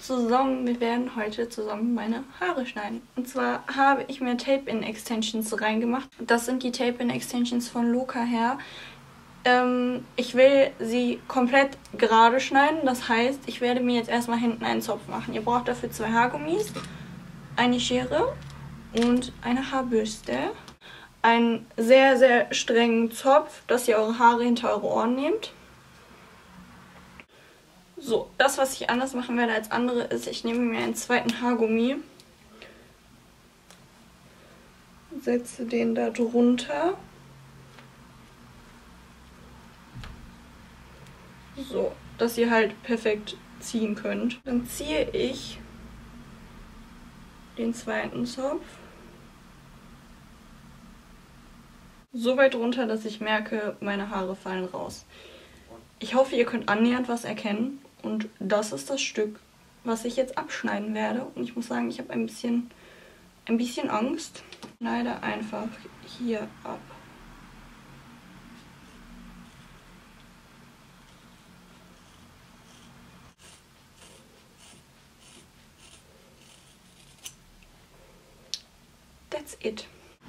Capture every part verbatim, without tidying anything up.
zusammen. Wir werden heute zusammen meine Haare schneiden. Und zwar habe ich mir Tape-In-Extensions reingemacht. Das sind die Tape-In-Extensions von Loka Hair. Ähm, ich will sie komplett gerade schneiden. Das heißt, ich werde mir jetzt erstmal hinten einen Zopf machen. Ihr braucht dafür zwei Haargummis, eine Schere und eine Haarbürste. Einen sehr, sehr strengen Zopf, dass ihr eure Haare hinter eure Ohren nehmt. So, das, was ich anders machen werde als andere, ist, ich nehme mir einen zweiten Haargummi, setze den da drunter. So, dass ihr halt perfekt ziehen könnt. Dann ziehe ich den zweiten Zopf so weit runter, dass ich merke, meine Haare fallen raus. Ich hoffe, ihr könnt annähernd was erkennen. Und das ist das Stück, was ich jetzt abschneiden werde. Und ich muss sagen, ich habe ein bisschen, ein bisschen Angst. Ich schneide einfach hier ab. That's it.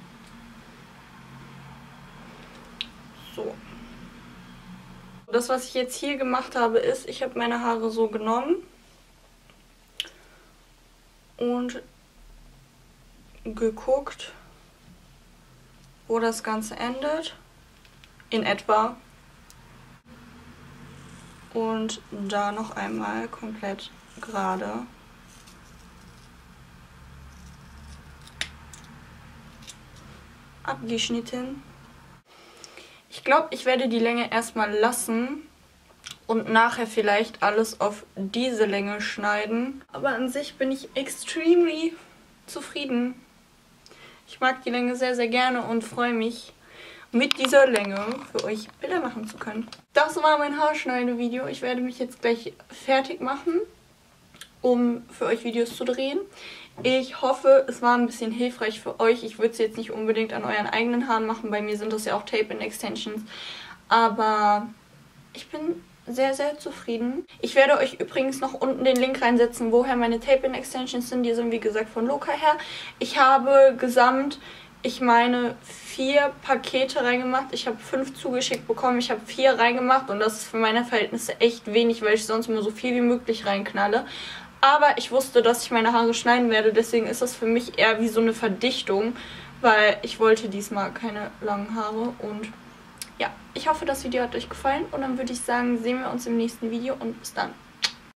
So. Das, was ich jetzt hier gemacht habe, ist, ich habe meine Haare so genommen und geguckt, wo das Ganze endet, in etwa, und da noch einmal komplett gerade. Abgeschnitten. Ich glaube, ich werde die Länge erstmal lassen und nachher vielleicht alles auf diese Länge schneiden. Aber an sich bin ich extremely zufrieden. Ich mag die Länge sehr, sehr gerne und freue mich, mit dieser Länge für euch Bilder machen zu können. Das war mein Haarschneidevideo. Ich werde mich jetzt gleich fertig machen, um für euch Videos zu drehen. Ich hoffe, es war ein bisschen hilfreich für euch. Ich würde es jetzt nicht unbedingt an euren eigenen Haaren machen. Bei mir sind das ja auch Tape-In-Extensions. Aber ich bin sehr, sehr zufrieden. Ich werde euch übrigens noch unten den Link reinsetzen, woher meine Tape-In-Extensions sind. Die sind, wie gesagt, von Loka Hair. Ich habe gesamt, ich meine, vier Pakete reingemacht. Ich habe fünf zugeschickt bekommen. Ich habe vier reingemacht. Und das ist für meine Verhältnisse echt wenig, weil ich sonst immer so viel wie möglich reinknalle. Aber ich wusste, dass ich meine Haare schneiden werde, deswegen ist das für mich eher wie so eine Verdichtung, weil ich wollte diesmal keine langen Haare. Und ja, ich hoffe, das Video hat euch gefallen und dann würde ich sagen, sehen wir uns im nächsten Video und bis dann.